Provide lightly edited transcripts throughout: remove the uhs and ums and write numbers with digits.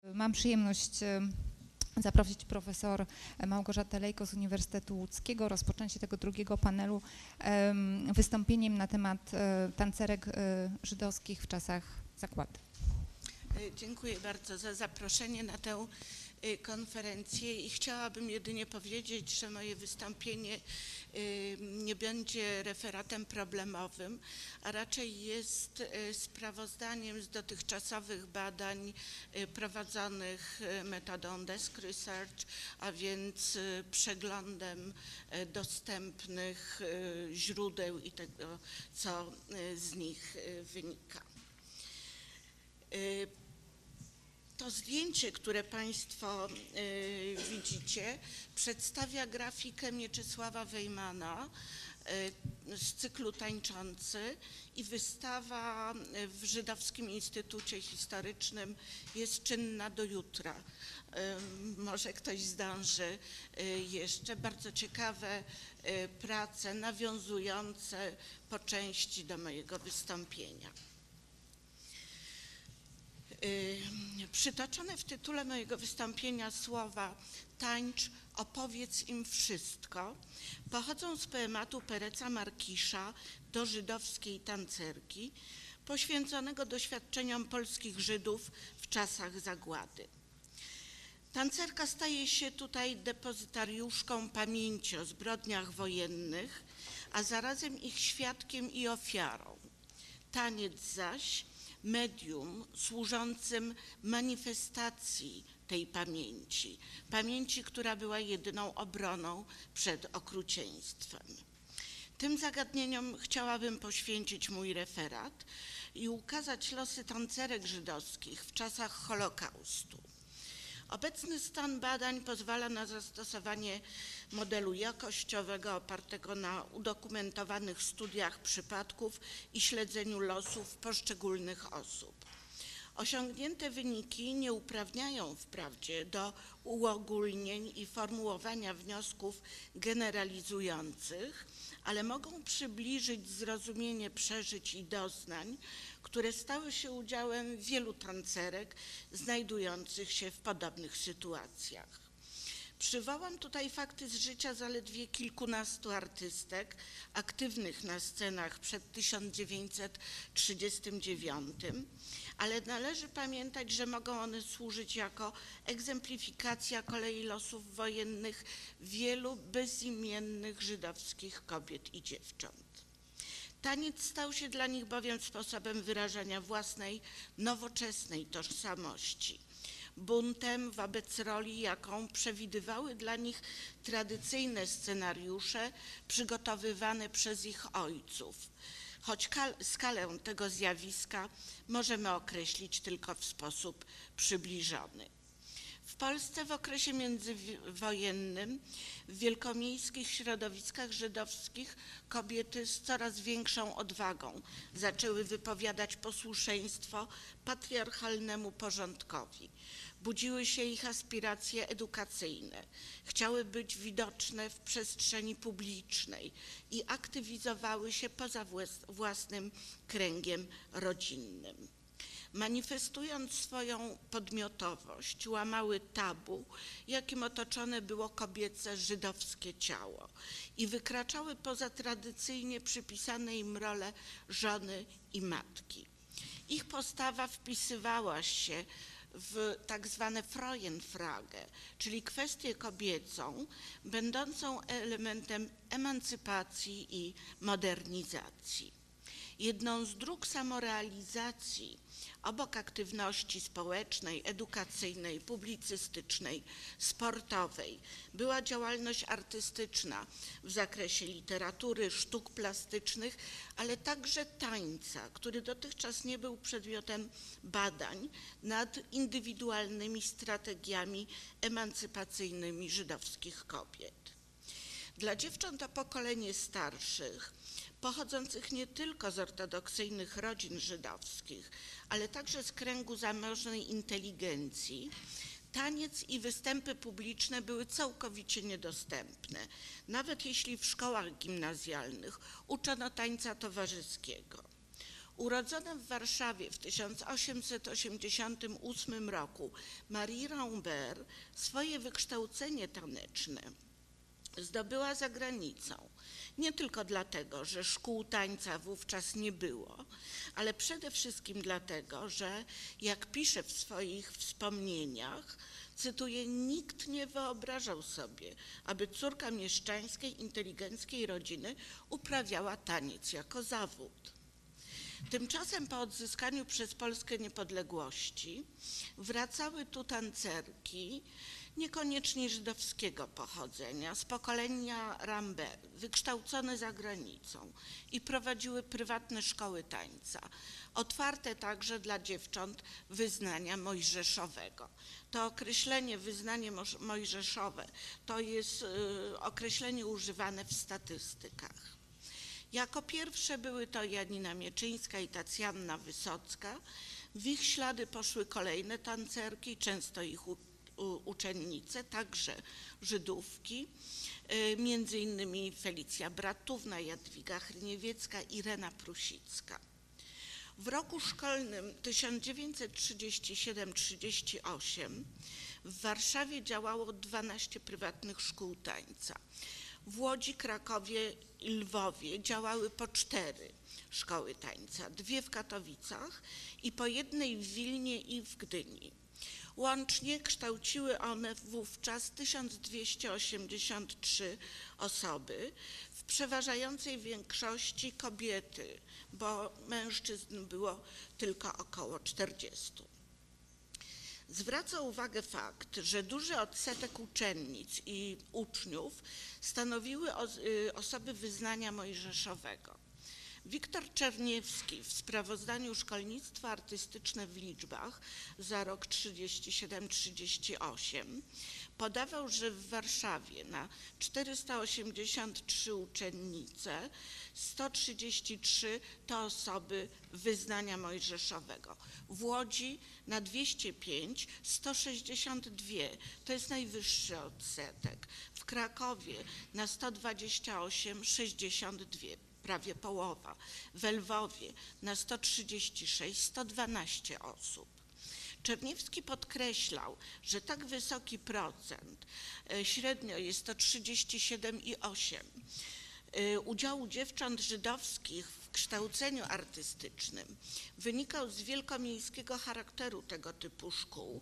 Mam przyjemność zaprosić profesor Małgorzatę Lejko z Uniwersytetu Łódzkiego. Rozpoczęcie tego drugiego panelu wystąpieniem na temat tancerek żydowskich w czasach zagłady. Dziękuję bardzo za zaproszenie na tę konferencję i chciałabym jedynie powiedzieć, że moje wystąpienie nie będzie referatem problemowym, a raczej jest sprawozdaniem z dotychczasowych badań prowadzonych metodą desk research, a więc przeglądem dostępnych źródeł i tego, co z nich wynika. To zdjęcie, które Państwo widzicie, przedstawia grafikę Mieczysława Wejmana z cyklu Tańczący i wystawa w Żydowskim Instytucie Historycznym jest czynna do jutra. Może ktoś zdąży jeszcze. Bardzo ciekawe prace nawiązujące po części do mojego wystąpienia. Przytoczone w tytule mojego wystąpienia słowa „tańcz, opowiedz im wszystko” pochodzą z poematu Pereca Markisza do żydowskiej tancerki, poświęconego doświadczeniom polskich Żydów w czasach zagłady. Tancerka staje się tutaj depozytariuszką pamięci o zbrodniach wojennych, a zarazem ich świadkiem i ofiarą. Taniec zaś medium służącym manifestacji tej pamięci, pamięci, która była jedyną obroną przed okrucieństwem. Tym zagadnieniom chciałabym poświęcić mój referat i ukazać losy tancerek żydowskich w czasach Holokaustu. Obecny stan badań pozwala na zastosowanie modelu jakościowego opartego na udokumentowanych studiach przypadków i śledzeniu losów poszczególnych osób. Osiągnięte wyniki nie uprawniają wprawdzie do uogólnień i formułowania wniosków generalizujących, ale mogą przybliżyć zrozumienie przeżyć i doznań, które stały się udziałem wielu tancerek znajdujących się w podobnych sytuacjach. Przywołam tutaj fakty z życia zaledwie kilkunastu artystek aktywnych na scenach przed 1939, ale należy pamiętać, że mogą one służyć jako egzemplifikacja kolei losów wojennych wielu bezimiennych żydowskich kobiet i dziewcząt. Taniec stał się dla nich bowiem sposobem wyrażania własnej, nowoczesnej tożsamości, buntem wobec roli, jaką przewidywały dla nich tradycyjne scenariusze przygotowywane przez ich ojców, choć skalę tego zjawiska możemy określić tylko w sposób przybliżony. W Polsce w okresie międzywojennym w wielkomiejskich środowiskach żydowskich kobiety z coraz większą odwagą zaczęły wypowiadać posłuszeństwo patriarchalnemu porządkowi. Budziły się ich aspiracje edukacyjne, chciały być widoczne w przestrzeni publicznej i aktywizowały się poza własnym kręgiem rodzinnym. Manifestując swoją podmiotowość, łamały tabu, jakim otoczone było kobiece żydowskie ciało i wykraczały poza tradycyjnie przypisane im role żony i matki. Ich postawa wpisywała się w tak zwane Frauenfrage, czyli kwestię kobiecą, będącą elementem emancypacji i modernizacji. Jedną z dróg samorealizacji obok aktywności społecznej, edukacyjnej, publicystycznej, sportowej była działalność artystyczna w zakresie literatury, sztuk plastycznych, ale także tańca, który dotychczas nie był przedmiotem badań nad indywidualnymi strategiami emancypacyjnymi żydowskich kobiet. Dla dziewcząt o pokolenie starszych, pochodzących nie tylko z ortodoksyjnych rodzin żydowskich, ale także z kręgu zamożnej inteligencji, taniec i występy publiczne były całkowicie niedostępne, nawet jeśli w szkołach gimnazjalnych uczono tańca towarzyskiego. Urodzona w Warszawie w 1888 roku Marie Rambert swoje wykształcenie taneczne zdobyła za granicą. Nie tylko dlatego, że szkół tańca wówczas nie było, ale przede wszystkim dlatego, że jak pisze w swoich wspomnieniach, cytuję, nikt nie wyobrażał sobie, aby córka mieszczańskiej, inteligenckiej rodziny uprawiała taniec jako zawód. Tymczasem po odzyskaniu przez Polskę niepodległości wracały tu tancerki, niekoniecznie żydowskiego pochodzenia, z pokolenia Rambert, wykształcone za granicą i prowadziły prywatne szkoły tańca, otwarte także dla dziewcząt wyznania mojżeszowego. To określenie wyznanie mojżeszowe to jest określenie używane w statystykach. Jako pierwsze były to Janina Mieczyńska i Tacjanna Wysocka. W ich ślady poszły kolejne tancerki, często ich uczennice, także Żydówki, między innymi Felicja Bratówna, Jadwiga Hryniewiecka, Irena Prusicka. W roku szkolnym 1937-38 w Warszawie działało 12 prywatnych szkół tańca. W Łodzi, Krakowie i Lwowie działały po 4 szkoły tańca, 2 w Katowicach i po 1 w Wilnie i w Gdyni. Łącznie kształciły one wówczas 1283 osoby, w przeważającej większości kobiety, bo mężczyzn było tylko około 40. Zwraca uwagę fakt, że duży odsetek uczennic i uczniów stanowiły osoby wyznania mojżeszowego. Wiktor Czerniewski w sprawozdaniu Szkolnictwo artystyczne w liczbach za rok 37-38 podawał, że w Warszawie na 483 uczennice 133 to osoby wyznania mojżeszowego. W Łodzi na 205 162, to jest najwyższy odsetek. W Krakowie na 128 62. Prawie połowa. W Lwowie na 136 112 osób. Czerniewski podkreślał, że tak wysoki procent, średnio jest to 37,8%, udziału dziewcząt żydowskich w kształceniu artystycznym wynikał z wielkomiejskiego charakteru tego typu szkół,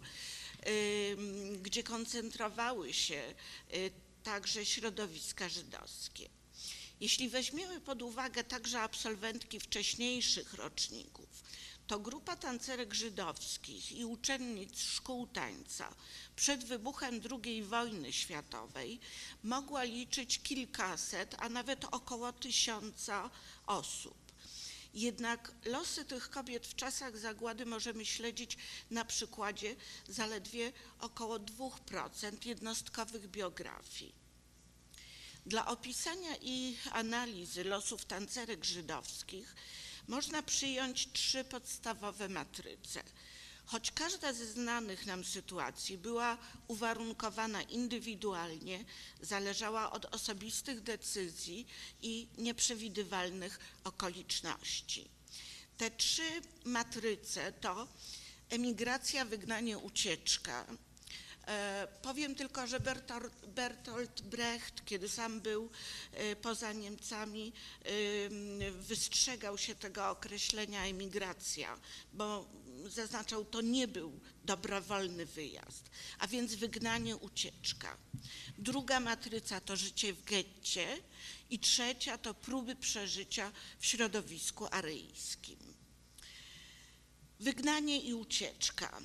gdzie koncentrowały się także środowiska żydowskie. Jeśli weźmiemy pod uwagę także absolwentki wcześniejszych roczników, to grupa tancerek żydowskich i uczennic szkół tańca przed wybuchem II wojny światowej mogła liczyć kilkaset, a nawet około 1000 osób. Jednak losy tych kobiet w czasach zagłady możemy śledzić na przykładzie zaledwie około 2% jednostkowych biografii. Dla opisania i analizy losów tancerek żydowskich można przyjąć 3 podstawowe matryce. Choć każda ze znanych nam sytuacji była uwarunkowana indywidualnie, zależała od osobistych decyzji i nieprzewidywalnych okoliczności. Te 3 matryce to emigracja, wygnanie, ucieczka. Powiem tylko, że Bertolt Brecht, kiedy sam był poza Niemcami, wystrzegał się tego określenia emigracja, bo zaznaczał, to nie był dobrowolny wyjazd, a więc wygnanie, ucieczka. Druga matryca to życie w getcie i trzecia to próby przeżycia w środowisku aryjskim. Wygnanie i ucieczka.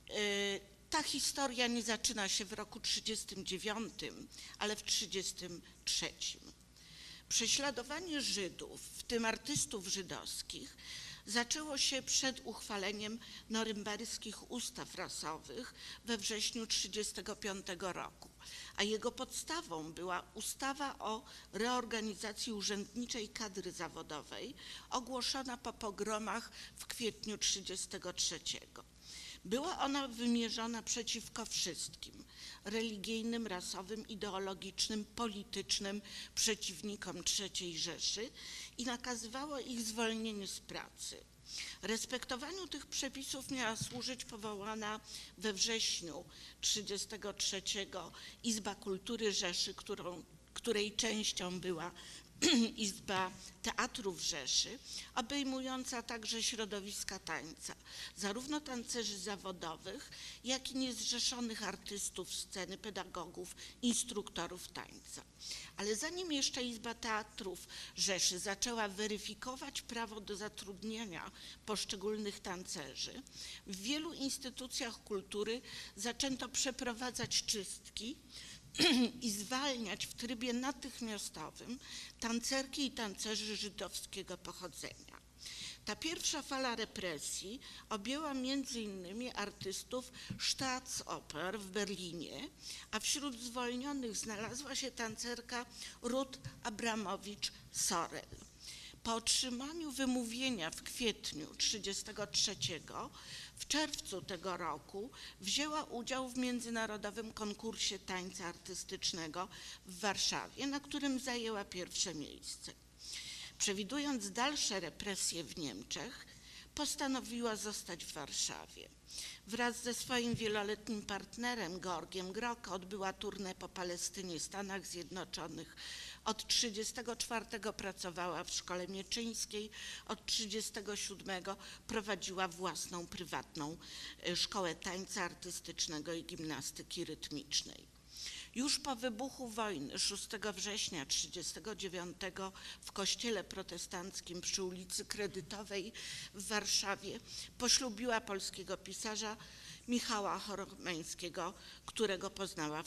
Ta historia nie zaczyna się w roku 1939, ale w 1933. Prześladowanie Żydów, w tym artystów żydowskich, zaczęło się przed uchwaleniem norymberskich ustaw rasowych we wrześniu 1935 roku, a jego podstawą była ustawa o reorganizacji urzędniczej kadry zawodowej ogłoszona po pogromach w kwietniu 1933. Była ona wymierzona przeciwko wszystkim religijnym, rasowym, ideologicznym, politycznym przeciwnikom III Rzeszy i nakazywała ich zwolnienie z pracy. Respektowaniu tych przepisów miała służyć powołana we wrześniu 1933 Izba Kultury Rzeszy, której częścią była Izba Teatru w Rzeszy, obejmująca także środowiska tańca, zarówno tancerzy zawodowych, jak i niezrzeszonych artystów sceny, pedagogów, instruktorów tańca. Ale zanim jeszcze Izba Teatrów Rzeszy zaczęła weryfikować prawo do zatrudnienia poszczególnych tancerzy, w wielu instytucjach kultury zaczęto przeprowadzać czystki i zwalniać w trybie natychmiastowym tancerki i tancerzy żydowskiego pochodzenia. Ta pierwsza fala represji objęła m.in. artystów Staatsoper w Berlinie, a wśród zwolnionych znalazła się tancerka Ruth Abramowicz-Sorel. Po otrzymaniu wymówienia w kwietniu 1933 w czerwcu tego roku wzięła udział w międzynarodowym konkursie tańca artystycznego w Warszawie, na którym zajęła pierwsze miejsce. Przewidując dalsze represje w Niemczech, postanowiła zostać w Warszawie. Wraz ze swoim wieloletnim partnerem Georgiem Grock odbyła tournée po Palestynie, Stanach Zjednoczonych. Od 1934 pracowała w Szkole Mieczyńskiej, od 1937 prowadziła własną prywatną szkołę tańca artystycznego i gimnastyki rytmicznej. Już po wybuchu wojny 6 września 1939 w kościele protestanckim przy ulicy Kredytowej w Warszawie poślubiła polskiego pisarza Michała Choromeńskiego, którego poznała w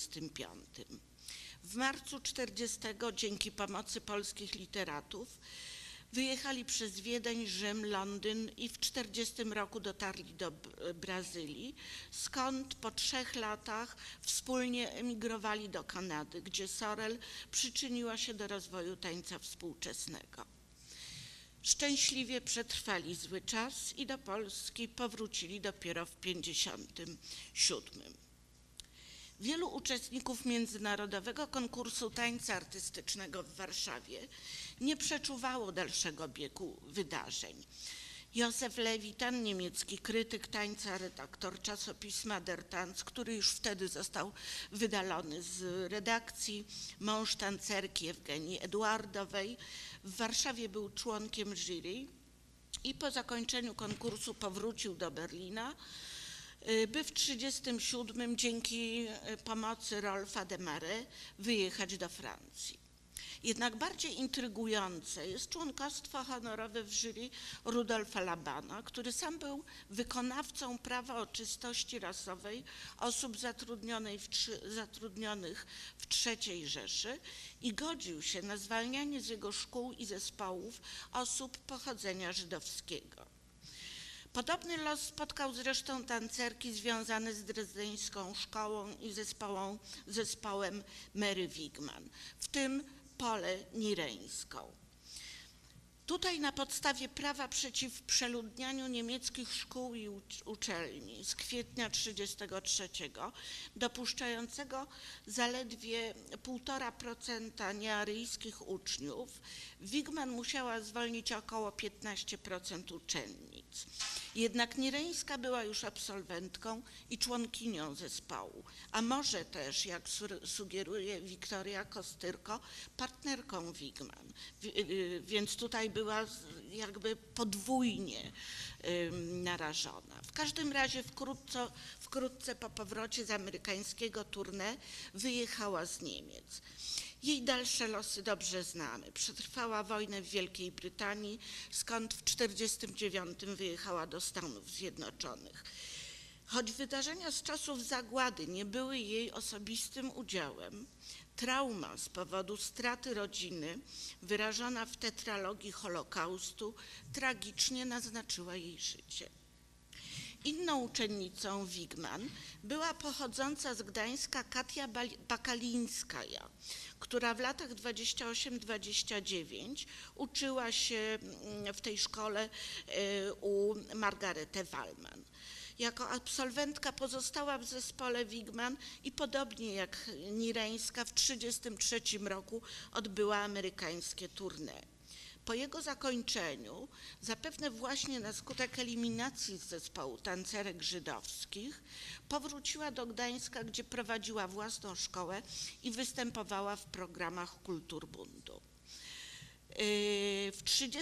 1935. W marcu 1940 dzięki pomocy polskich literatów wyjechali przez Wiedeń, Rzym, Londyn i w 1940 roku dotarli do Brazylii, skąd po 3 latach wspólnie emigrowali do Kanady, gdzie Sorel przyczyniła się do rozwoju tańca współczesnego. Szczęśliwie przetrwali zły czas i do Polski powrócili dopiero w 1957. Wielu uczestników międzynarodowego konkursu tańca artystycznego w Warszawie nie przeczuwało dalszego biegu wydarzeń. Józef Lewitan, niemiecki krytyk tańca, redaktor czasopisma Der Tanz, który już wtedy został wydalony z redakcji, mąż tancerki Ewgenii Eduardowej, w Warszawie był członkiem jury i po zakończeniu konkursu powrócił do Berlina, by w 1937 dzięki pomocy Rolfa de Marais wyjechać do Francji. Jednak bardziej intrygujące jest członkostwo honorowe w jury Rudolfa Labana, który sam był wykonawcą prawa o czystości rasowej osób zatrudnionych w III Rzeszy i godził się na zwalnianie z jego szkół i zespołów osób pochodzenia żydowskiego. Podobny los spotkał zresztą tancerki związane z drezdeńską szkołą i zespołem Mary Wigman, w tym Polę Nireńską. Tutaj na podstawie prawa przeciw przeludnianiu niemieckich szkół i uczelni z kwietnia 1933 dopuszczającego zaledwie 1,5% niearyjskich uczniów, Wigman musiała zwolnić około 15% uczennic. Jednak Nireńska była już absolwentką i członkinią zespołu, a może też, jak sugeruje Wiktoria Kostyrko, partnerką Wigman, więc tutaj była jakby podwójnie narażona. W każdym razie wkrótce po powrocie z amerykańskiego tournée wyjechała z Niemiec. Jej dalsze losy dobrze znamy. Przetrwała wojnę w Wielkiej Brytanii, skąd w 1949 wyjechała do Stanów Zjednoczonych. Choć wydarzenia z czasów zagłady nie były jej osobistym udziałem, trauma z powodu straty rodziny, wyrażona w tetralogii Holokaustu, tragicznie naznaczyła jej życie. Inną uczennicą Wigman była pochodząca z Gdańska Katia Bakalińskaja, która w latach 28-29 uczyła się w tej szkole u Margarety Wallman. Jako absolwentka pozostała w zespole Wigman i podobnie jak Nireńska w 1933 roku odbyła amerykańskie tournée. Po jego zakończeniu, zapewne właśnie na skutek eliminacji z zespołu tancerek żydowskich, powróciła do Gdańska, gdzie prowadziła własną szkołę i występowała w programach Kulturbundu. W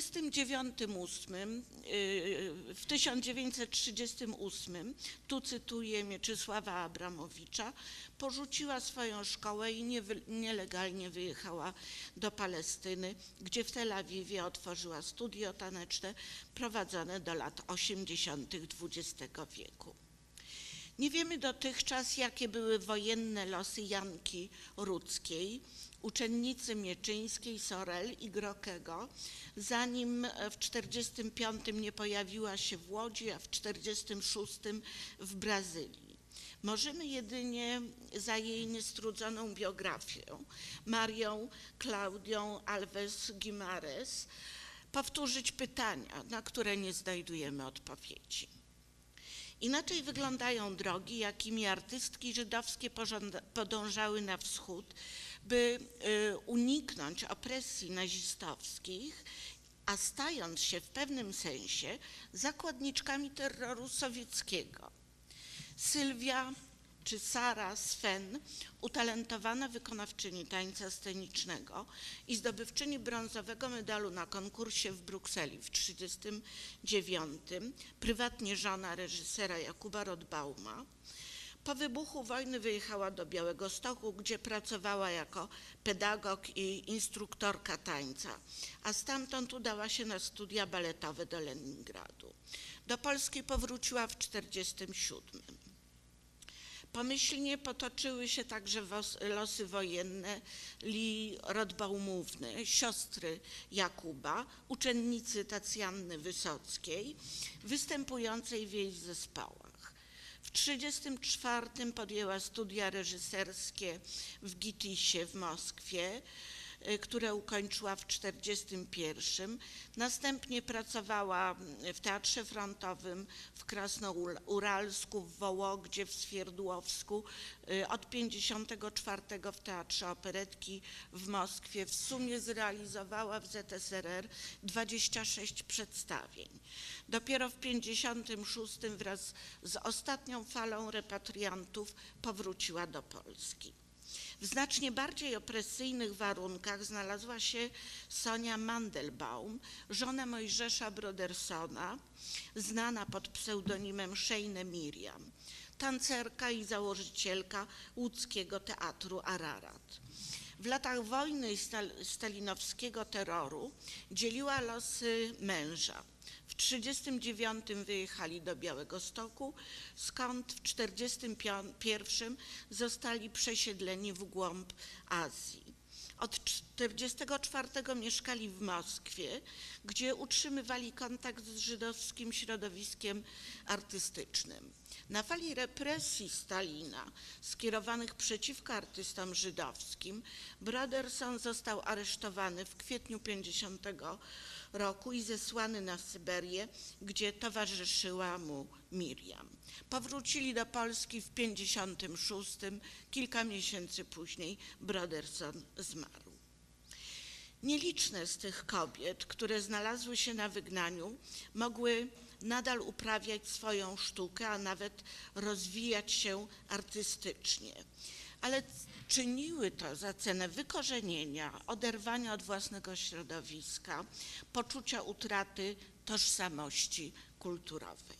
1938, tu cytuję Mieczysława Abramowicza, porzuciła swoją szkołę i nielegalnie wyjechała do Palestyny, gdzie w Tel Awiwie otworzyła studio taneczne prowadzone do lat 80. XX wieku. Nie wiemy dotychczas, jakie były wojenne losy Janki Rudzkiej, uczennicy Mieczyńskiej, Sorel i Grokego, zanim w 1945 nie pojawiła się w Łodzi, a w 1946 w Brazylii. Możemy jedynie za jej niestrudzoną biografię, Marią Klaudią Alves Guimarães, powtórzyć pytania, na które nie znajdujemy odpowiedzi. Inaczej wyglądają drogi, jakimi artystki żydowskie podążały na wschód, by uniknąć opresji nazistowskich, a stając się w pewnym sensie zakładniczkami terroru sowieckiego. Sylwia czy Sara Sven, utalentowana wykonawczyni tańca scenicznego i zdobywczyni brązowego medalu na konkursie w Brukseli w 1939, prywatnie żona reżysera Jakuba Rotbauma, po wybuchu wojny wyjechała do Białegostoku, gdzie pracowała jako pedagog i instruktorka tańca, a stamtąd udała się na studia baletowe do Leningradu. Do Polski powróciła w 1947. Pomyślnie potoczyły się także losy wojenne Li Rotbaumówny, siostry Jakuba, uczennicy Tacjanny Wysockiej, występującej w jej zespołach. W 1934 podjęła studia reżyserskie w Gitisie w Moskwie, które ukończyła w 1941. Następnie pracowała w Teatrze Frontowym w Krasnouralsku, w Wołogdzie, w Swierdłowsku, od 1954 w Teatrze Operetki w Moskwie. W sumie zrealizowała w ZSRR 26 przedstawień. Dopiero w 1956 wraz z ostatnią falą repatriantów powróciła do Polski. W znacznie bardziej opresyjnych warunkach znalazła się Sonia Mandelbaum, żona Mojżesza Brodersona, znana pod pseudonimem Szejne Miriam, tancerka i założycielka łódzkiego teatru Ararat. W latach wojny i stalinowskiego terroru dzieliła losy męża. W 1939 wyjechali do Białegostoku, skąd w 1941 zostali przesiedleni w głąb Azji. Od 1944 mieszkali w Moskwie, gdzie utrzymywali kontakt z żydowskim środowiskiem artystycznym. Na fali represji Stalina skierowanych przeciwko artystom żydowskim, Broderson został aresztowany w kwietniu 1950 roku i zesłany na Syberię, gdzie towarzyszyła mu Miriam. Powrócili do Polski w 1956, kilka miesięcy później Broderson zmarł. Nieliczne z tych kobiet, które znalazły się na wygnaniu, mogły nadal uprawiać swoją sztukę, a nawet rozwijać się artystycznie. Ale czyniły to za cenę wykorzenienia, oderwania od własnego środowiska, poczucia utraty tożsamości kulturowej.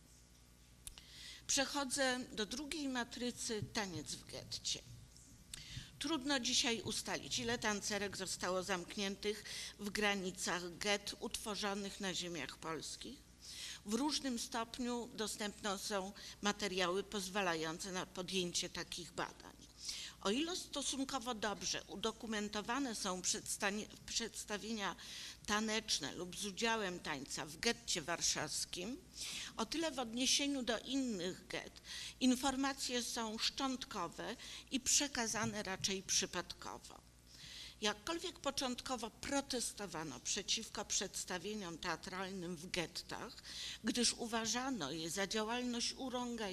Przechodzę do drugiej matrycy, taniec w getcie. Trudno dzisiaj ustalić, ile tancerek zostało zamkniętych w granicach gett utworzonych na ziemiach polskich. W różnym stopniu dostępne są materiały pozwalające na podjęcie takich badań. O ile stosunkowo dobrze udokumentowane są przedstawienia taneczne lub z udziałem tańca w getcie warszawskim, o tyle w odniesieniu do innych gett informacje są szczątkowe i przekazane raczej przypadkowo. Jakkolwiek początkowo protestowano przeciwko przedstawieniom teatralnym w gettach, gdyż uważano je za działalność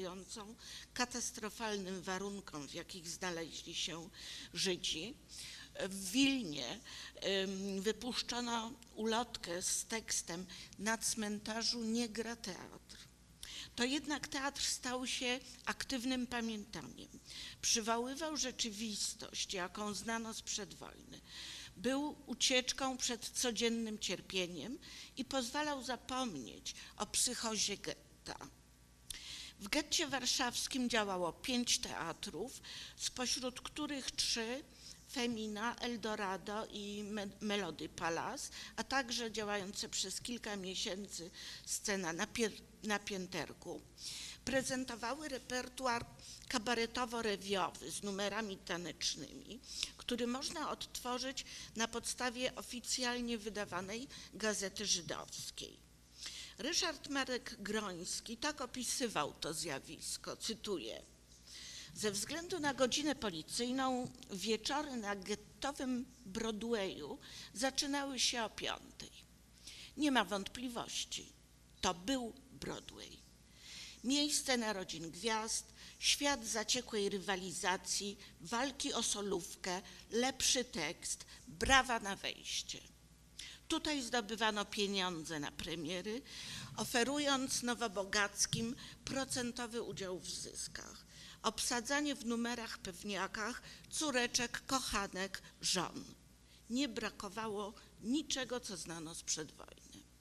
urągającą katastrofalnym warunkom, w jakich znaleźli się Żydzi, w Wilnie wypuszczono ulotkę z tekstem „Na cmentarzu nie gra teatr”, to jednak teatr stał się aktywnym pamiętaniem. Przywoływał rzeczywistość, jaką znano sprzed wojny. Był ucieczką przed codziennym cierpieniem i pozwalał zapomnieć o psychozie getta. W getcie warszawskim działało 5 teatrów, spośród których 3 Femina, Eldorado i Melody Palace, a także działające przez kilka miesięcy scena na Pięterku, prezentowały repertuar kabaretowo-rewiowy z numerami tanecznymi, który można odtworzyć na podstawie oficjalnie wydawanej Gazety Żydowskiej. Ryszard Marek Groński tak opisywał to zjawisko, cytuję: „Ze względu na godzinę policyjną wieczory na gettowym Broadwayu zaczynały się o 5. Nie ma wątpliwości, to był Broadway. Miejsce narodzin gwiazd, świat zaciekłej rywalizacji, walki o solówkę, lepszy tekst, brawa na wejście. Tutaj zdobywano pieniądze na premiery, oferując nowobogackim procentowy udział w zyskach. Obsadzanie w numerach pewniakach córeczek, kochanek, żon. Nie brakowało niczego, co znano sprzed wojny”.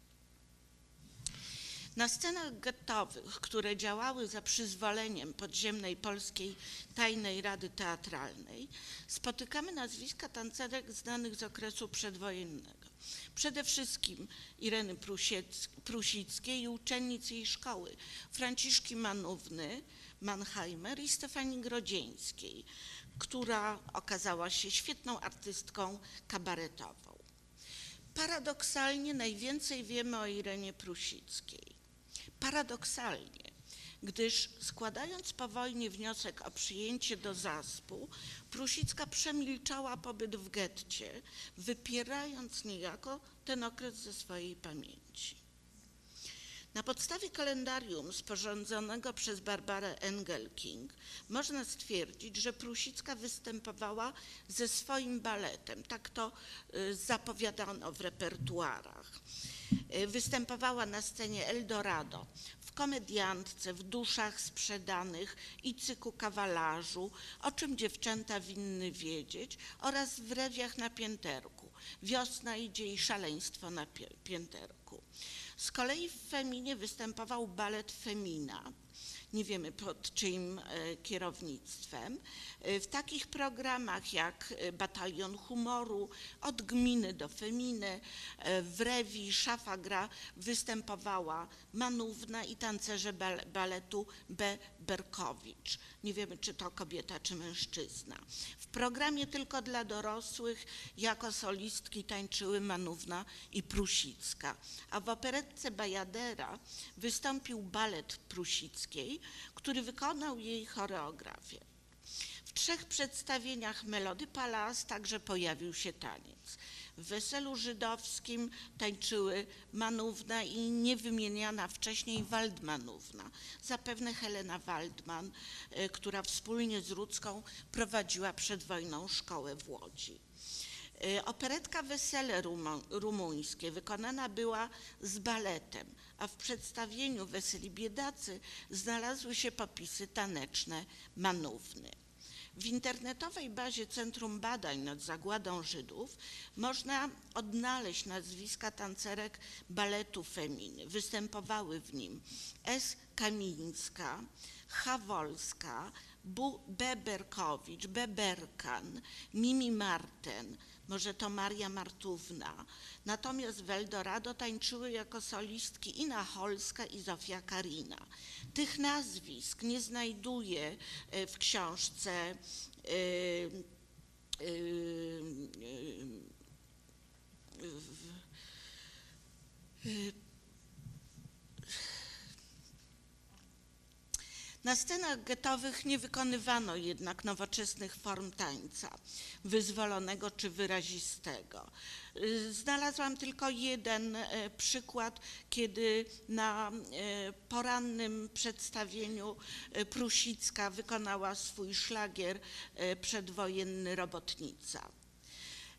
Na scenach gettowych, które działały za przyzwoleniem podziemnej polskiej Tajnej Rady Teatralnej, spotykamy nazwiska tancerek znanych z okresu przedwojennego. Przede wszystkim Ireny Prusickiej i uczennic jej szkoły, Franciszki Manówny, Mannheimer i Stefanii Grodzieńskiej, która okazała się świetną artystką kabaretową. Paradoksalnie najwięcej wiemy o Irenie Prusickiej. Paradoksalnie, gdyż składając po wojnie wniosek o przyjęcie do ZASP-u, Prusicka przemilczała pobyt w getcie, wypierając niejako ten okres ze swojej pamięci. Na podstawie kalendarium sporządzonego przez Barbarę Engelking można stwierdzić, że Prusicka występowała ze swoim baletem, tak to zapowiadano w repertuarach. Występowała na scenie Eldorado, w Komediantce, w Duszach Sprzedanych i Cyku Kawalarzu, O czym dziewczęta winny wiedzieć, oraz w Rewiach na Pięterku, Wiosna idzie i Szaleństwo na Pięterku. Z kolei w Feminie występował balet Femina, nie wiemy pod czyim kierownictwem, w takich programach jak Batalion Humoru, Od gminy do Feminy, w Rewi Szafa gra występowała Manówna i tancerze baletu B. Berkowicz. Nie wiemy, czy to kobieta, czy mężczyzna. W programie Tylko dla dorosłych jako solistki tańczyły Manówna i Prusicka, a w operetce Bajadera wystąpił balet Prusickiej, który wykonał jej choreografię. W 3 przedstawieniach Melody Palace także pojawił się taniec. W Weselu Żydowskim tańczyły Manówna i niewymieniana wcześniej Waldmanówna, zapewne Helena Waldman, która wspólnie z Rudzką prowadziła przed wojną szkołę w Łodzi. Operetka Wesele rumuńskie wykonana była z baletem, a w przedstawieniu Weseli Biedacy znalazły się popisy taneczne Manówny. W internetowej bazie Centrum Badań nad Zagładą Żydów można odnaleźć nazwiska tancerek baletu Feminy. Występowały w nim S. Kamińska, H. Wolska, B. Berkowicz, B. Berkan, Mimi Marten, może to Maria Martówna. Natomiast w Eldorado tańczyły jako solistki Ina Holska i Zofia Karina. Tych nazwisk nie znajduję w książce Na scenach gettowych nie wykonywano jednak nowoczesnych form tańca, wyzwolonego czy wyrazistego. Znalazłam tylko jeden przykład, kiedy na porannym przedstawieniu Prusicka wykonała swój szlagier przedwojenny Robotnica.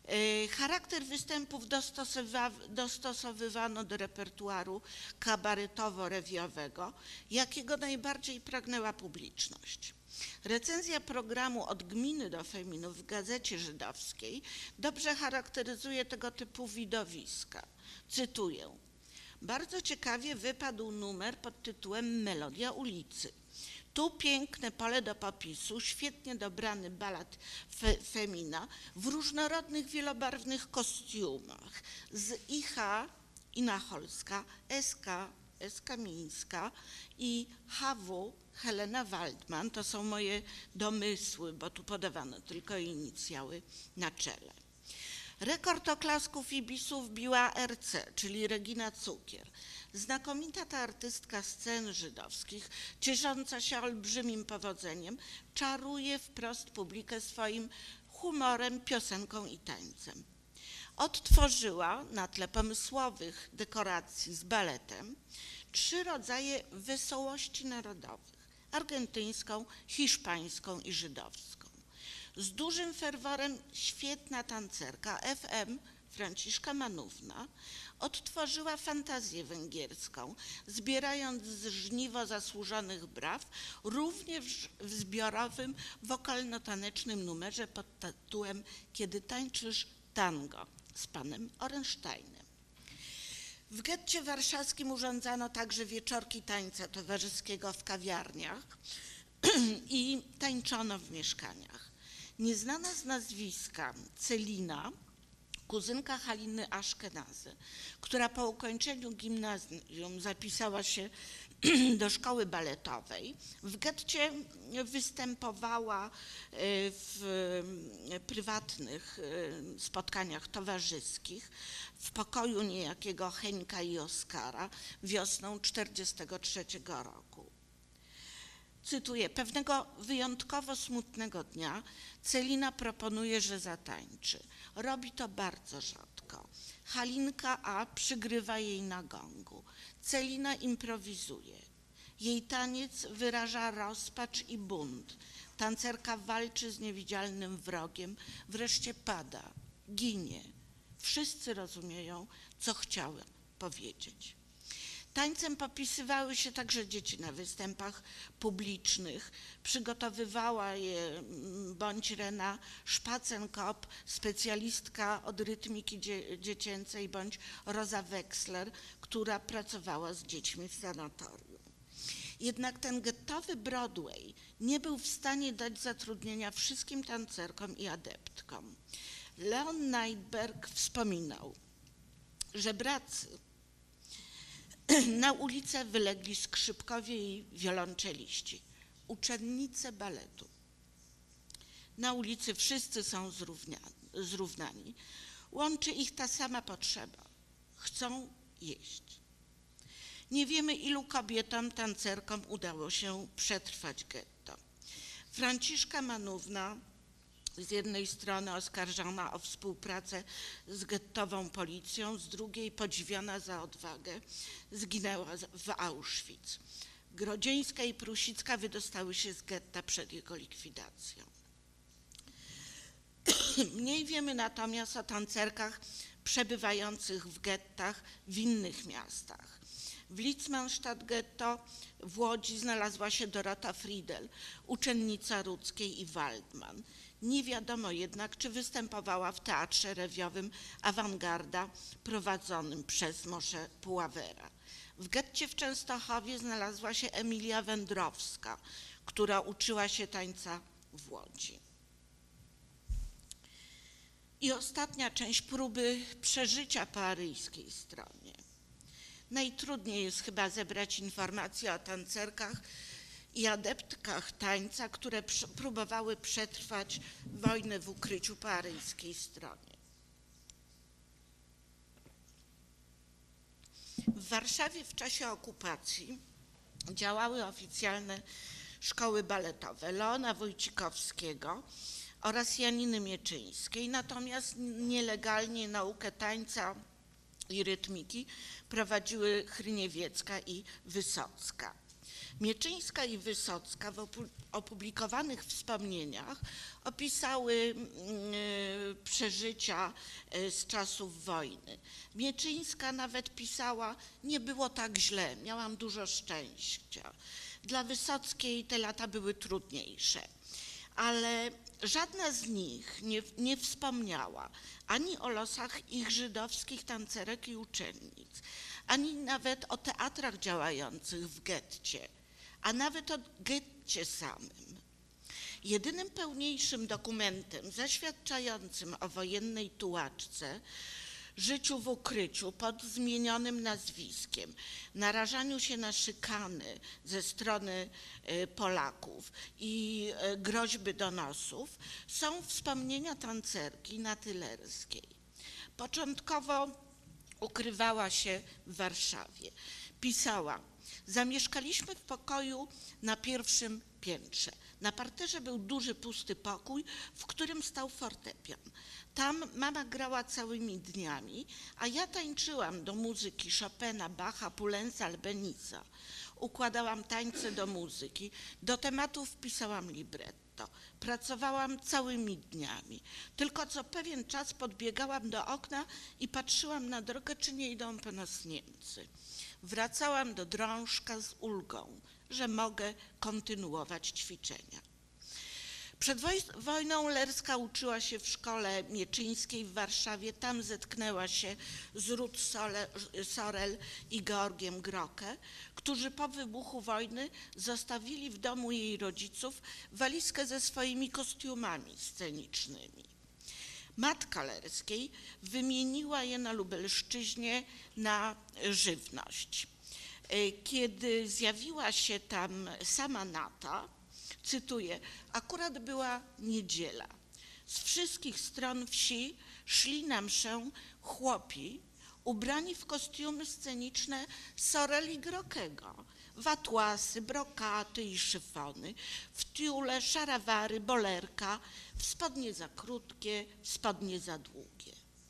Charakter występów dostosowywano do repertuaru kabaretowo-rewiowego, jakiego najbardziej pragnęła publiczność. Recenzja programu Od gminy do feminu w Gazecie Żydowskiej dobrze charakteryzuje tego typu widowiska. Cytuję: bardzo ciekawie wypadł numer pod tytułem Melodia ulicy. Tu piękne pole do popisu, świetnie dobrany balad femina w różnorodnych, wielobarwnych kostiumach z IH, Ina Cholska, SK Mińska i HW Helena Waldman. To są moje domysły, bo tu podawano tylko inicjały na czele. Rekord oklasków i bisów biła RC, czyli Regina Cukier. Znakomita ta artystka scen żydowskich, ciesząca się olbrzymim powodzeniem, czaruje wprost publikę swoim humorem, piosenką i tańcem. Odtworzyła na tle pomysłowych dekoracji z baletem 3 rodzaje wesołości narodowych: argentyńską, hiszpańską i żydowską. Z dużym ferworem świetna tancerka FM Franciszka Manówna odtworzyła fantazję węgierską, zbierając żniwo zasłużonych braw również w zbiorowym wokalno-tanecznym numerze pod tytułem Kiedy tańczysz tango z panem Orensteinem. W getcie warszawskim urządzano także wieczorki tańca towarzyskiego w kawiarniach i tańczono w mieszkaniach. Nieznana z nazwiska Celina, kuzynka Haliny Aszkenazy, która po ukończeniu gimnazjum zapisała się do szkoły baletowej, w getcie występowała w prywatnych spotkaniach towarzyskich w pokoju niejakiego Henka i Oskara wiosną 1943 roku. Cytuję: pewnego wyjątkowo smutnego dnia Celina proponuje, że zatańczy. Robi to bardzo rzadko. Halinka A przygrywa jej na gongu. Celina improwizuje. Jej taniec wyraża rozpacz i bunt. Tancerka walczy z niewidzialnym wrogiem, wreszcie pada, ginie. Wszyscy rozumieją, co chciałem powiedzieć. Tańcem popisywały się także dzieci na występach publicznych. Przygotowywała je bądź Rena Szpacenkop, specjalistka od rytmiki dziecięcej, bądź Rosa Wexler, która pracowała z dziećmi w sanatorium. Jednak ten gettowy Broadway nie był w stanie dać zatrudnienia wszystkim tancerkom i adeptkom. Leon Neidberg wspominał: żebracy na ulicę wylegli skrzypkowie i wiolonczeliści, uczennice baletu. Na ulicy wszyscy są zrównani. Łączy ich ta sama potrzeba. Chcą jeść. Nie wiemy, ilu kobietom, tancerkom udało się przetrwać getto. Franciszka Manówna, z jednej strony oskarżona o współpracę z gettową policją, z drugiej podziwiana za odwagę, zginęła w Auschwitz. Grodzieńska i Prusicka wydostały się z getta przed jego likwidacją. Mniej wiemy natomiast o tancerkach przebywających w gettach w innych miastach. W Litzmannstadt getto w Łodzi znalazła się Dorota Friedel, uczennica Rudzkiej i Waldman. Nie wiadomo jednak, czy występowała w teatrze rewiowym Awangarda prowadzonym przez Moszę Puławera. W getcie w Częstochowie znalazła się Emilia Wędrowska, która uczyła się tańca w Łodzi. I ostatnia część próby przeżycia po aryjskiej stronie. Najtrudniej jest chyba zebrać informacje o tancerkach i adeptkach tańca, które próbowały przetrwać wojnę w ukryciu po aryjskiej stronie. W Warszawie w czasie okupacji działały oficjalne szkoły baletowe Leona Wojcikowskiego oraz Janiny Mieczyńskiej, natomiast nielegalnie naukę tańca i rytmiki prowadziły Hryniewiecka i Wysocka. Mieczyńska i Wysocka w opublikowanych wspomnieniach opisały przeżycia z czasów wojny. Mieczyńska nawet pisała: nie było tak źle, miałam dużo szczęścia. Dla Wysockiej te lata były trudniejsze, ale żadna z nich nie wspomniała ani o losach ich żydowskich tancerek i uczennic, ani nawet o teatrach działających w getcie, a nawet o getcie samym. Jedynym pełniejszym dokumentem zaświadczającym o wojennej tułaczce, życiu w ukryciu pod zmienionym nazwiskiem, narażaniu się na szykany ze strony Polaków i groźby donosów są wspomnienia tancerki Natylerskiej. Początkowo ukrywała się w Warszawie. Pisała: zamieszkaliśmy w pokoju na pierwszym piętrze. Na parterze był duży, pusty pokój, w którym stał fortepian. Tam mama grała całymi dniami, a ja tańczyłam do muzyki Chopina, Bacha, Poulenc'a, Albanisa. Układałam tańce do muzyki, do tematów pisałam libretto. Pracowałam całymi dniami. Tylko co pewien czas podbiegałam do okna i patrzyłam na drogę, czy nie idą po nas Niemcy. Wracałam do drążka z ulgą, że mogę kontynuować ćwiczenia. Przed wojną Lerska uczyła się w szkole mieczyńskiej w Warszawie. Tam zetknęła się z Ruth Sorel i Georgiem Groke, którzy po wybuchu wojny zostawili w domu jej rodziców walizkę ze swoimi kostiumami scenicznymi. Matka Lerskiej wymieniła je na Lubelszczyźnie na żywność. Kiedy zjawiła się tam sama Nata, cytuję: akurat była niedziela. Z wszystkich stron wsi szli na mszę chłopi ubrani w kostiumy sceniczne Sorel i Grokego. Watłasy, brokaty i szyfony, w tiule, szarawary, bolerka, w spodnie za krótkie, w spodnie za długie.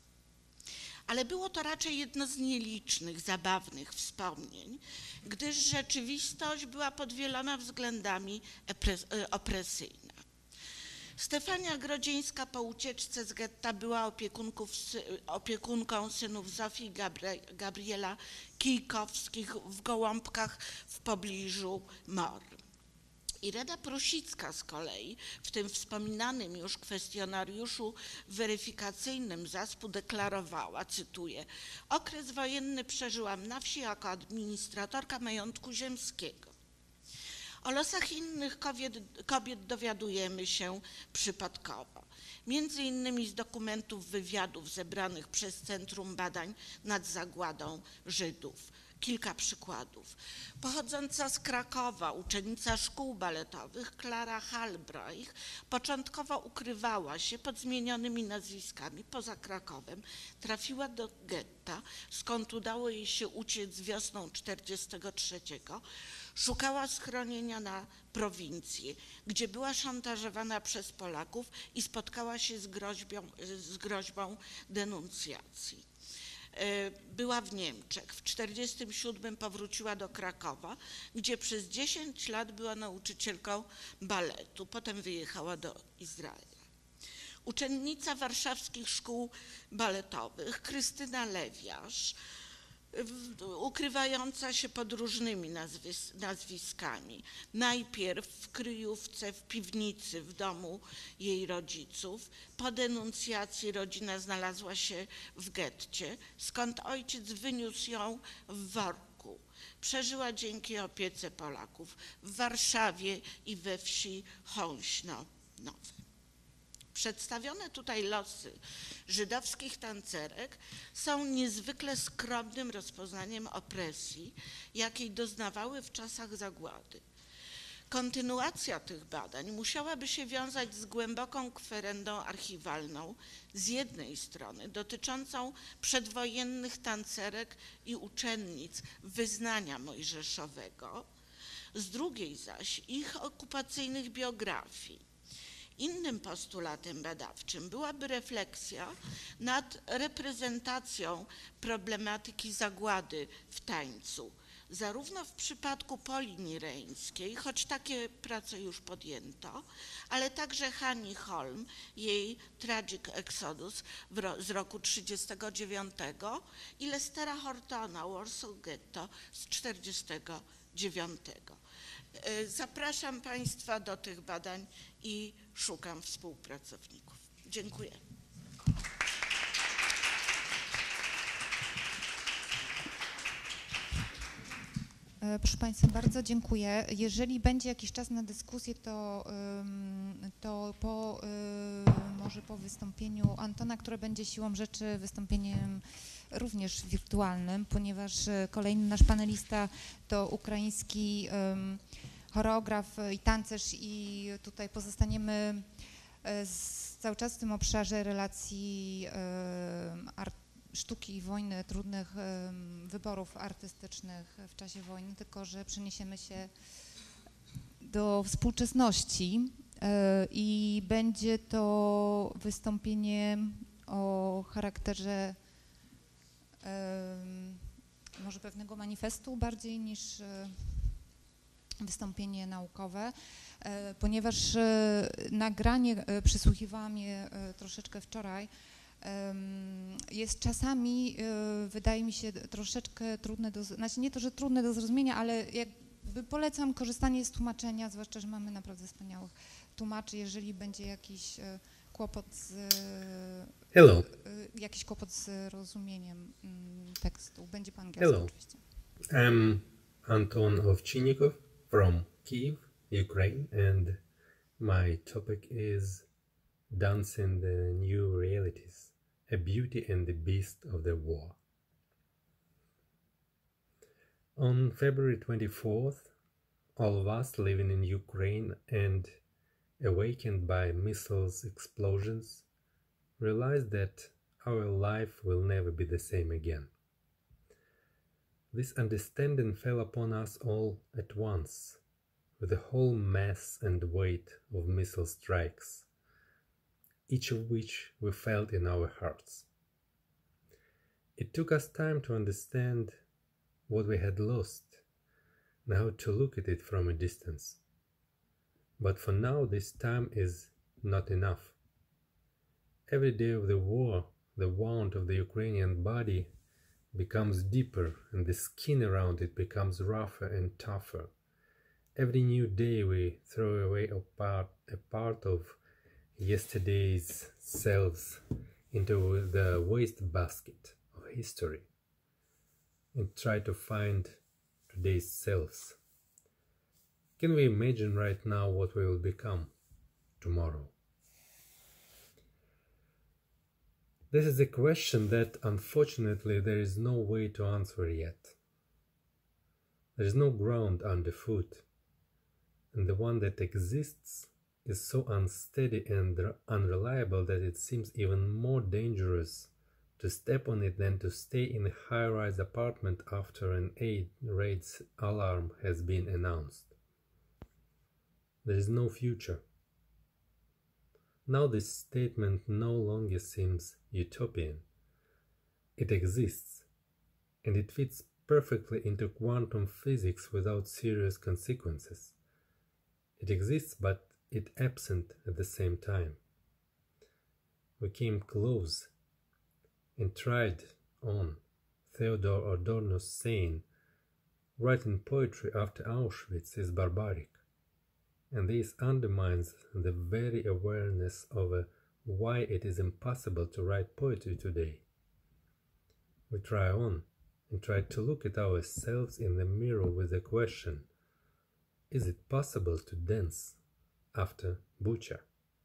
Ale było to raczej jedno z nielicznych, zabawnych wspomnień, gdyż rzeczywistość była pod wieloma względami opresyjna. Stefania Grodzieńska po ucieczce z getta była opiekunką synów Zofii i Gabriela Kijkowskich w Gołąbkach w pobliżu Mor. Irena Prusicka z kolei w tym wspominanym już kwestionariuszu weryfikacyjnym ZASP-u deklarowała, cytuję: okres wojenny przeżyłam na wsi jako administratorka majątku ziemskiego. O losach innych kobiet dowiadujemy się przypadkowo. Między innymi z dokumentów wywiadów zebranych przez Centrum Badań nad Zagładą Żydów. Kilka przykładów. Pochodząca z Krakowa, uczennica szkół baletowych Klara Halbreich początkowo ukrywała się pod zmienionymi nazwiskami poza Krakowem. Trafiła do getta, skąd udało jej się uciec wiosną 1943. Szukała schronienia na prowincję, gdzie była szantażowana przez Polaków i spotkała się z groźbą denuncjacji. Była w Niemczech. W 1947 powróciła do Krakowa, gdzie przez 10 lat była nauczycielką baletu. Potem wyjechała do Izraela. Uczennica warszawskich szkół baletowych Krystyna Lewiarz, ukrywająca się pod różnymi nazwiskami. Najpierw w kryjówce, w piwnicy w domu jej rodziców. Po denuncjacji rodzina znalazła się w getcie, skąd ojciec wyniósł ją w worku. Przeżyła dzięki opiece Polaków w Warszawie i we wsi Hąśno Nowe. Przedstawione tutaj losy żydowskich tancerek są niezwykle skromnym rozpoznaniem opresji, jakiej doznawały w czasach zagłady. Kontynuacja tych badań musiałaby się wiązać z głęboką kwerendą archiwalną, z jednej strony dotyczącą przedwojennych tancerek i uczennic wyznania mojżeszowego, z drugiej zaś ich okupacyjnych biografii. Innym postulatem badawczym byłaby refleksja nad reprezentacją problematyki zagłady w tańcu, zarówno w przypadku Poli Nireńskiej, choć takie prace już podjęto, ale także Hani Holm, jej Tragic Exodus z roku 1939 i Lestera Hortona, Warsaw Ghetto z 1949. Zapraszam Państwa do tych badań i szukam współpracowników. Dziękuję. Proszę Państwa, bardzo dziękuję. Jeżeli będzie jakiś czas na dyskusję, to może po wystąpieniu Antona, które będzie siłą rzeczy wystąpieniem również wirtualnym, ponieważ kolejny nasz panelista to ukraiński choreograf i tancerz i tutaj pozostaniemy cały czas w tym obszarze relacji sztuki i wojny, trudnych wyborów artystycznych w czasie wojny, tylko że przeniesiemy się do współczesności i będzie to wystąpienie o charakterze może pewnego manifestu bardziej niż wystąpienie naukowe, ponieważ nagranie, przysłuchiwałam je troszeczkę wczoraj, jest czasami, wydaje mi się, troszeczkę trudne znaczy nie to, że trudne do zrozumienia, ale jakby polecam korzystanie z tłumaczenia, zwłaszcza, że mamy naprawdę wspaniałych tłumaczy, jeżeli będzie jakiś kłopot jakiś kłopot z rozumieniem tekstu. Będzie po angielsku oczywiście. I'm Anton Ovchinnikov from Kyiv, Ukraine, and my topic is Dancing the New Realities, a Beauty and the Beast of the War. On February 24th, all of us living in Ukraine and awakened by missiles explosions realized that our life will never be the same again. This understanding fell upon us all at once, with the whole mass and weight of missile strikes, each of which we felt in our hearts. It took us time to understand what we had lost and how to look at it from a distance. But for now, this time is not enough. Every day of the war, the wound of the Ukrainian body becomes deeper and the skin around it becomes rougher and tougher. Every new day we throw away a part of yesterday's selves into the wastebasket of history and try to find today's selves. Can we imagine right now what we will become tomorrow? This is a question that unfortunately there is no way to answer yet. There is no ground underfoot, and the one that exists is so unsteady and unreliable that it seems even more dangerous to step on it than to stay in a high-rise apartment after an aid raid's alarm has been announced. There is no future. Now this statement no longer seems utopian. It exists, and it fits perfectly into quantum physics without serious consequences. It exists, but it absent at the same time. We came close and tried on Theodor Adorno's saying, writing poetry after Auschwitz is barbaric, and this undermines the very awareness of why it is impossible to write poetry today. We try on and try to look at ourselves in the mirror with the question, is it possible to dance after Bucha?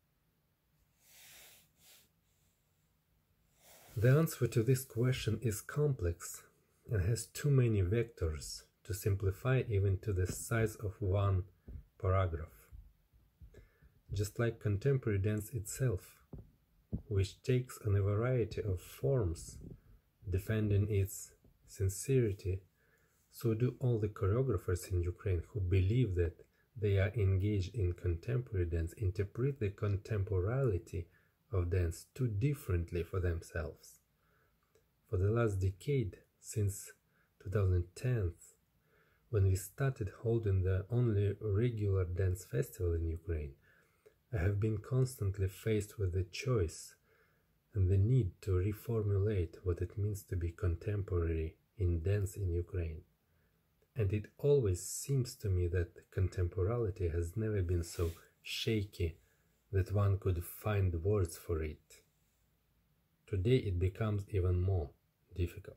The answer to this question is complex and has too many vectors to simplify even to the size of one paragraph. Just like contemporary dance itself, which takes on a variety of forms, defending its sincerity, so do all the choreographers in Ukraine who believe that they are engaged in contemporary dance interpret the contemporality of dance too differently for themselves. For the last decade, since 2010, when we started holding the only regular dance festival in Ukraine, I have been constantly faced with the choice and the need to reformulate what it means to be contemporary in dance in Ukraine. And it always seems to me that contemporality has never been so shaky that one could find words for it. Today it becomes even more difficult.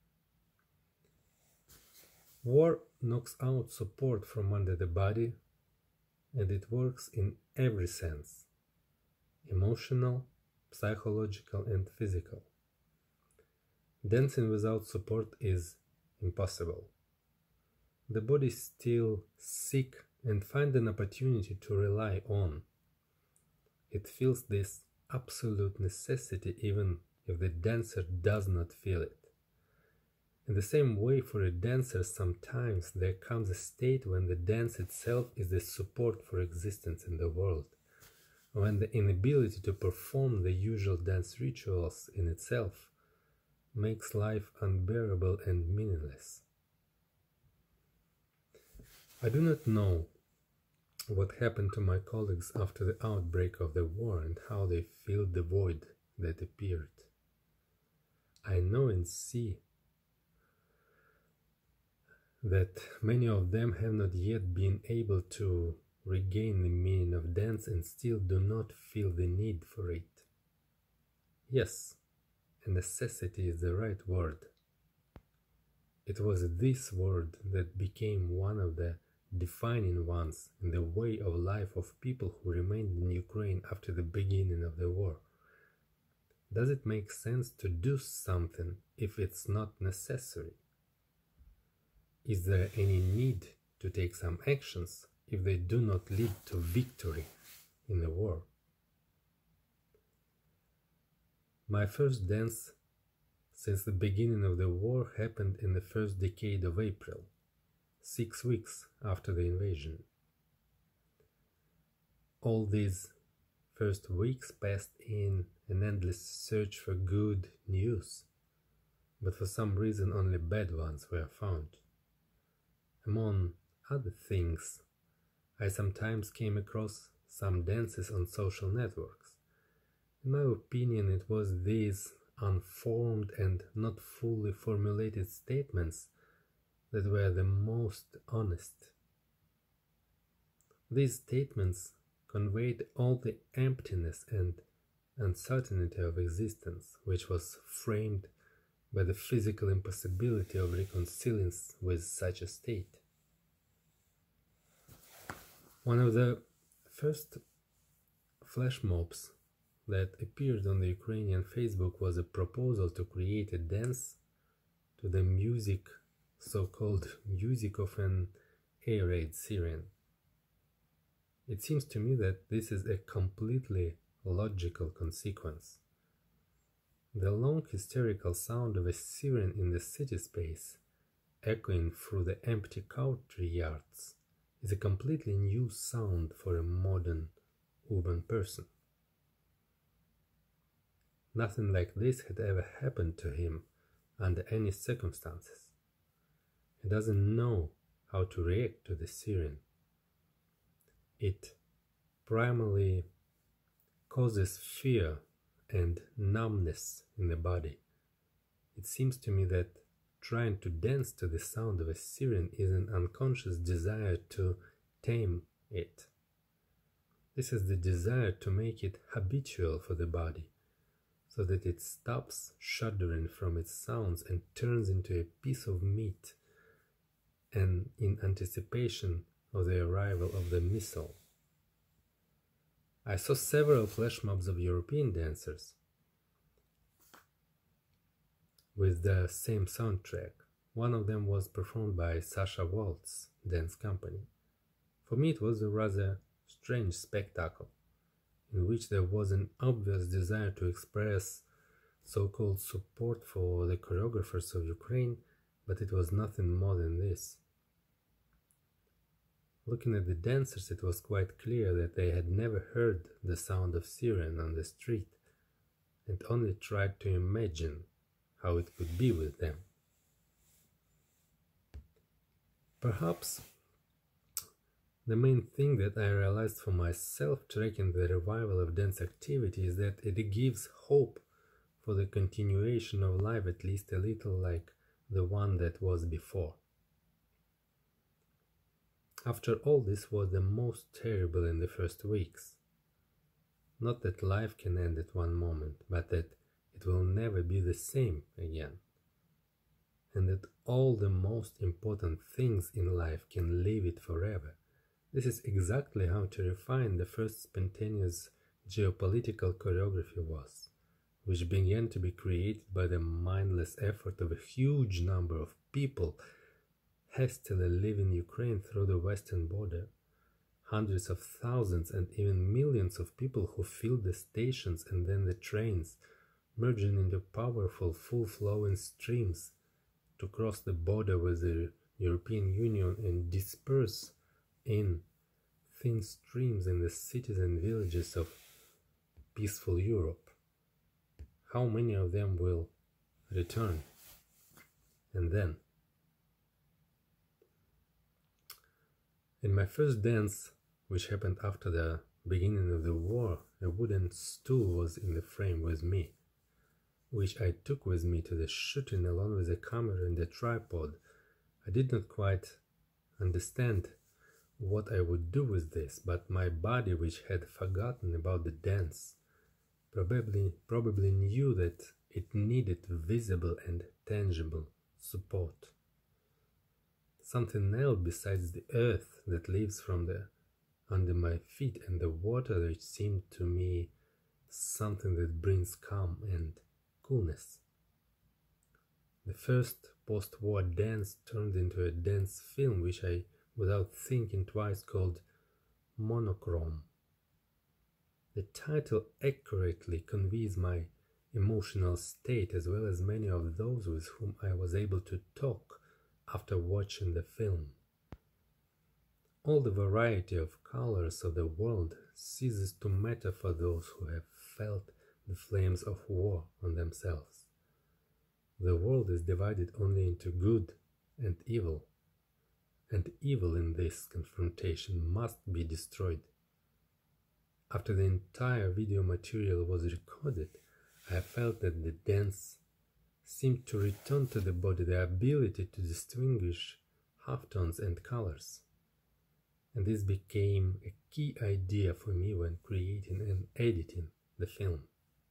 War knocks out support from under the body, and it works in every sense: emotional, psychological, and physical. Dancing without support is impossible. The body is still sick and finds an opportunity to rely on. It feels this absolute necessity even if the dancer does not feel it. In the same way, for a dancer, sometimes there comes a state when the dance itself is the support for existence in the world, when the inability to perform the usual dance rituals in itself makes life unbearable and meaningless. I do not know what happened to my colleagues after the outbreak of the war and how they filled the void that appeared. I know and see that many of them have not yet been able to regain the meaning of dance and still do not feel the need for it. Yes, a necessity is the right word. It was this word that became one of the defining ones in the way of life of people who remained in Ukraine after the beginning of the war. Does it make sense to do something if it's not necessary? Is there any need to take some actions if they do not lead to victory in the war? My first dance since the beginning of the war happened in the first decade of April, 6 weeks after the invasion. All these first weeks passed in an endless search for good news, but for some reason only bad ones were found. Among other things, I sometimes came across some dances on social networks. In my opinion, it was these unformed and not fully formulated statements that were the most honest. These statements conveyed all the emptiness and uncertainty of existence, which was framed by the physical impossibility of reconciling with such a state. One of the first flash mobs that appeared on the Ukrainian Facebook was a proposal to create a dance to the music, so-called music of an air raid siren. It seems to me that this is a completely logical consequence. The long hysterical sound of a siren in the city space, echoing through the empty country yards, is a completely new sound for a modern urban person. Nothing like this had ever happened to him under any circumstances. He doesn't know how to react to the siren. It primarily causes fear and numbness in the body. It seems to me that trying to dance to the sound of a siren is an unconscious desire to tame it. This is the desire to make it habitual for the body, so that it stops shuddering from its sounds and turns into a piece of meat, and in anticipation of the arrival of the missile. I saw several flash mobs of European dancers with the same soundtrack. One of them was performed by Sasha Waltz Dance Company. For me it was a rather strange spectacle, in which there was an obvious desire to express so-called support for the choreographers of Ukraine, but it was nothing more than this. Looking at the dancers, it was quite clear that they had never heard the sound of siren on the street, and only tried to imagine how it could be with them. Perhaps the main thing that I realized for myself tracking the revival of dance activity is that it gives hope for the continuation of life, at least a little like the one that was before. After all, this was the most terrible in the first weeks. Not that life can end at one moment, but that it will never be the same again. And that all the most important things in life can leave it forever. This is exactly how terrifying the first spontaneous geopolitical choreography was, which began to be created by the mindless effort of a huge number of people hastily leaving Ukraine through the western border. Hundreds of thousands and even millions of people who filled the stations and then the trains, merging into powerful, full-flowing streams to cross the border with the European Union and disperse in thin streams in the cities and villages of peaceful Europe. How many of them will return? And then, in my first dance, which happened after the beginning of the war, a wooden stool was in the frame with me, which I took with me to the shooting along with a camera and a tripod. I did not quite understand what I would do with this, but my body, which had forgotten about the dance, probably knew that it needed visible and tangible support. Something else besides the earth that lives under my feet and the water, which seemed to me something that brings calm and coolness. The first post-war dance turned into a dance film which I, without thinking twice, called Monochrome. The title accurately conveys my emotional state as well as many of those with whom I was able to talk after watching the film. All the variety of colors of the world ceases to matter for those who have felt the flames of war on themselves. The world is divided only into good and evil in this confrontation must be destroyed. After the entire video material was recorded, I felt that the dance seemed to return to the body the ability to distinguish halftones and colors. And this became a key idea for me when creating and editing the film.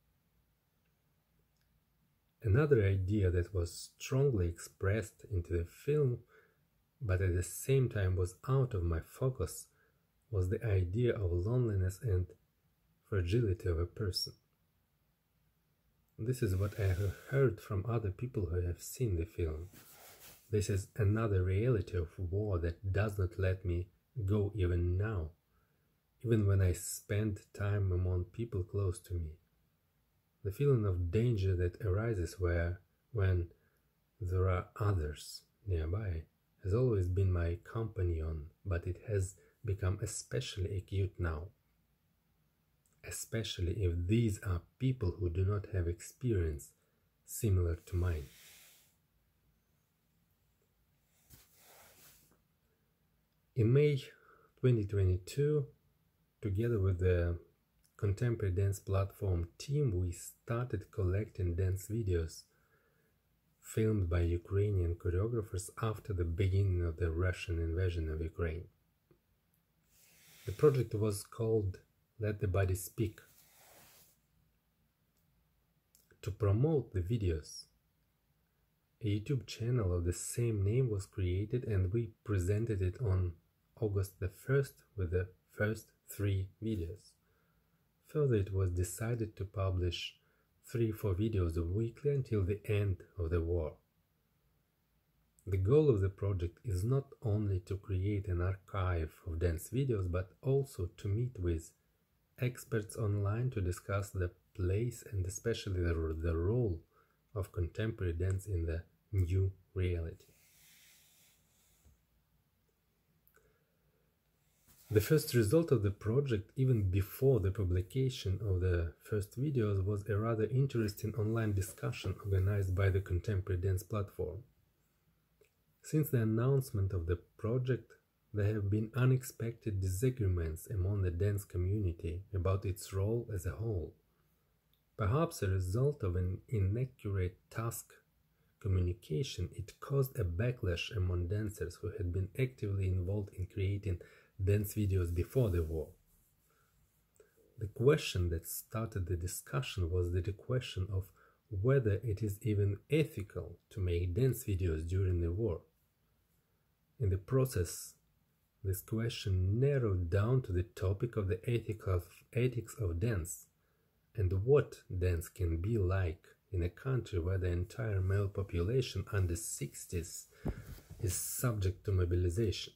Another idea that was strongly expressed into the film, but at the same time was out of my focus, was the idea of loneliness and fragility of a person. This is what I have heard from other people who have seen the film. This is another reality of war that does not let me go even now, even when I spend time among people close to me. The feeling of danger that arises when there are others nearby has always been my companion, but it has become especially acute now, especially if these are people who do not have experience similar to mine. In May 2022, together with the contemporary dance platform team, we started collecting dance videos filmed by Ukrainian choreographers after the beginning of the Russian invasion of Ukraine. The project was called Let the Body Speak. To promote the videos, a YouTube channel of the same name was created and we presented it on August the 1st with the first 3 videos. Further, it was decided to publish 3-4 videos weekly until the end of the war. The goal of the project is not only to create an archive of dance videos, but also to meet with experts online to discuss the place and especially the role of contemporary dance in the new reality. The first result of the project, even before the publication of the first videos, was a rather interesting online discussion organized by the Contemporary Dance Platform. Since the announcement of the project, there have been unexpected disagreements among the dance community about its role as a whole. Perhaps a result of an inaccurate task communication, it caused a backlash among dancers who had been actively involved in creating dance videos before the war. The question that started the discussion was the question of whether it is even ethical to make dance videos during the war. In the process, this question narrowed down to the topic of the ethics of dance and what dance can be like in a country where the entire male population under 60s is subject to mobilization.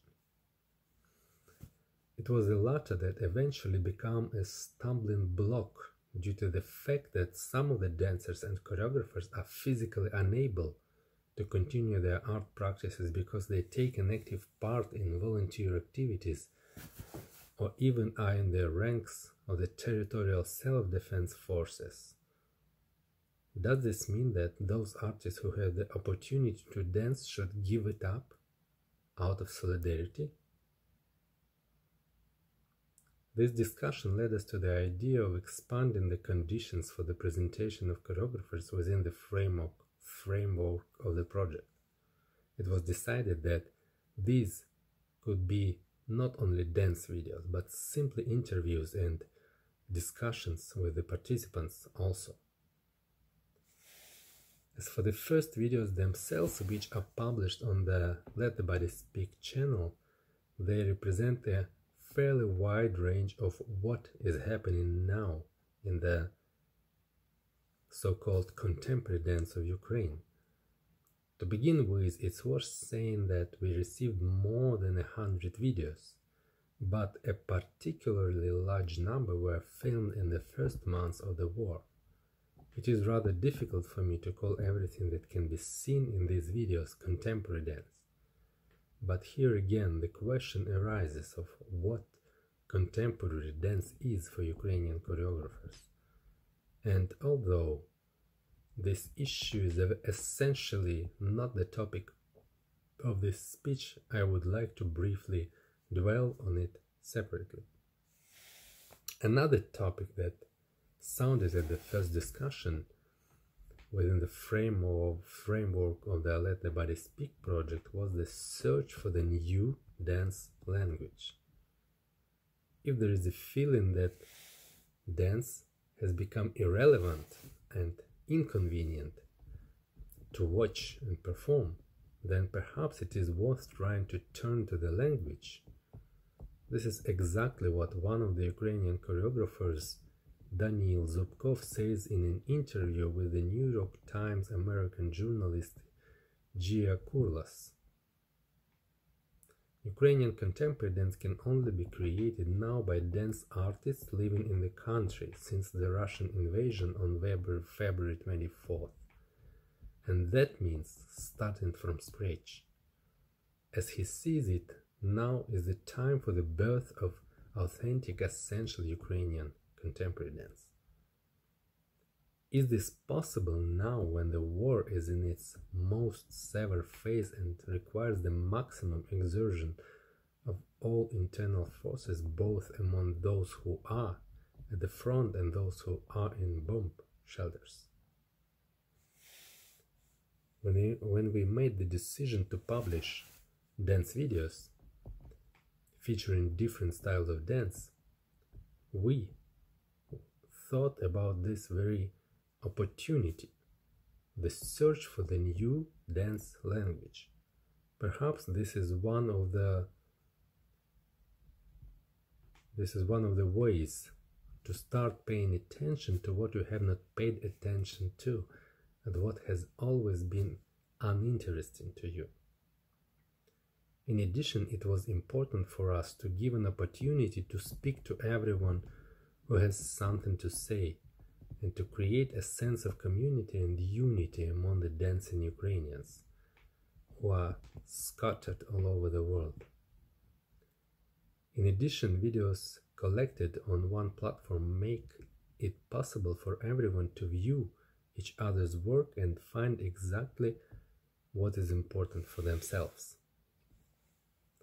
It was the latter that eventually became a stumbling block due to the fact that some of the dancers and choreographers are physically unable to continue their art practices because they take an active part in volunteer activities or even are in the ranks of the territorial self-defense forces. Does this mean that those artists who have the opportunity to dance should give it up out of solidarity? This discussion led us to the idea of expanding the conditions for the presentation of choreographers within the framework of the project. It was decided that these could be not only dance videos, but simply interviews and discussions with the participants also. As for the first videos themselves, which are published on the Let the Body Speak channel, they represent a fairly wide range of what is happening now in the so-called contemporary dance of Ukraine. To begin with, it's worth saying that we received more than 100 videos, but a particularly large number were filmed in the first months of the war. It is rather difficult for me to call everything that can be seen in these videos contemporary dance. But here again the question arises of what contemporary dance is for Ukrainian choreographers. And although this issue is essentially not the topic of this speech, I would like to briefly dwell on it separately. Another topic that sounded at the first discussion within the framework of the Let the Body Speak project was the search for the new dance language. If there is a feeling that dance has become irrelevant and inconvenient to watch and perform, then perhaps it is worth trying to turn to the language. This is exactly what one of the Ukrainian choreographers, Daniil Zubkov, says in an interview with the New York Times American journalist Gia Kurlas. Ukrainian contemporary dance can only be created now by dance artists living in the country since the Russian invasion on February 24th. And that means starting from scratch. As he sees it, now is the time for the birth of authentic, essential Ukrainian contemporary dance. Is this possible now when the war is in its most severe phase and requires the maximum exertion of all internal forces, both among those who are at the front and those who are in bomb shelters? When we made the decision to publish dance videos featuring different styles of dance, we thought about this very opportunity, the search for the new dance language. Perhaps this is one of the ways to start paying attention to what you have not paid attention to and what has always been uninteresting to you. In addition, it was important for us to give an opportunity to speak to everyone who has something to say, and to create a sense of community and unity among the dancing Ukrainians who are scattered all over the world. In addition, videos collected on one platform make it possible for everyone to view each other's work and find exactly what is important for themselves.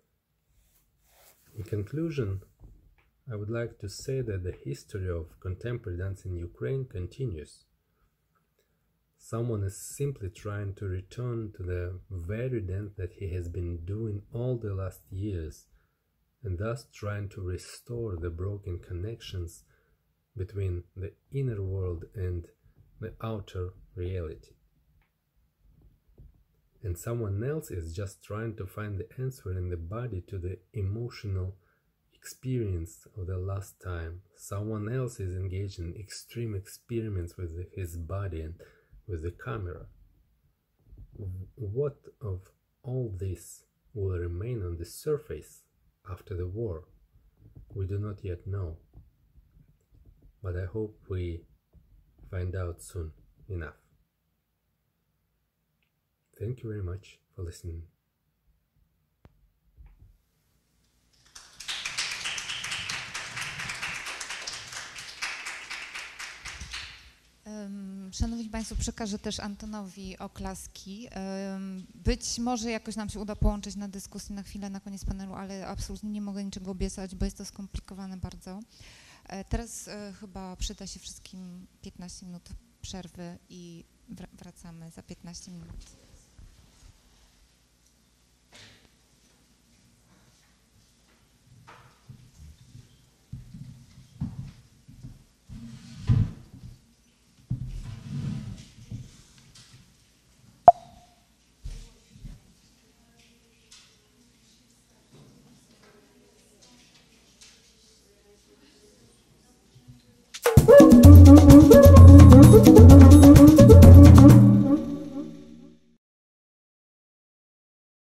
In conclusion, I would like to say that the history of contemporary dance in Ukraine continues. Someone is simply trying to return to the very dance that he has been doing all the last years, and thus trying to restore the broken connections between the inner world and the outer reality. And someone else is just trying to find the answer in the body to the emotional experience of the last time. Someone else is engaged in extreme experiments with his body and with the camera. What of all this will remain on the surface after the war? We do not yet know. But I hope we find out soon enough. Thank you very much for listening. Szanowni Państwo, przekażę też Antonowi oklaski. Być może jakoś nam się uda połączyć na dyskusji na chwilę na koniec panelu, ale absolutnie nie mogę niczego obiecać, bo jest to skomplikowane bardzo. Teraz chyba przyda się wszystkim 15 minut przerwy i wracamy za 15 minut.